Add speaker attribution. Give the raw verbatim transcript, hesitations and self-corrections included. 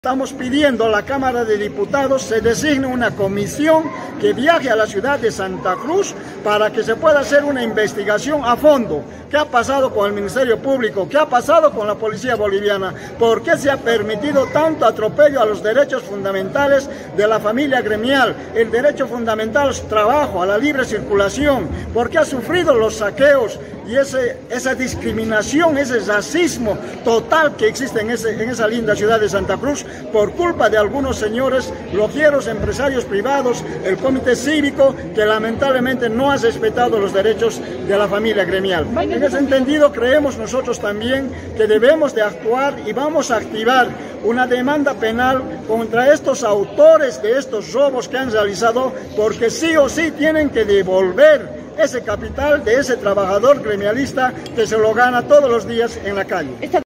Speaker 1: Estamos pidiendo a la Cámara de Diputados se designe una comisión que viaje a la ciudad de Santa Cruz para que se pueda hacer una investigación a fondo. ¿Qué ha pasado con el Ministerio Público? ¿Qué ha pasado con la Policía Boliviana? ¿Por qué se ha permitido tanto atropello a los derechos fundamentales de la familia gremial? El derecho fundamental al trabajo, a la libre circulación. ¿Por qué ha sufrido los saqueos y ese, esa discriminación, ese racismo total que existe en, ese, en esa linda ciudad de Santa Cruz? Por culpa de algunos señores lojeros, empresarios privados, el comité cívico, que lamentablemente no ha respetado los derechos de la familia gremial. En ese entendido, creemos nosotros también que debemos de actuar y vamos a activar una demanda penal contra estos autores de estos robos que han realizado, porque sí o sí tienen que devolver ese capital de ese trabajador gremialista que se lo gana todos los días en la calle.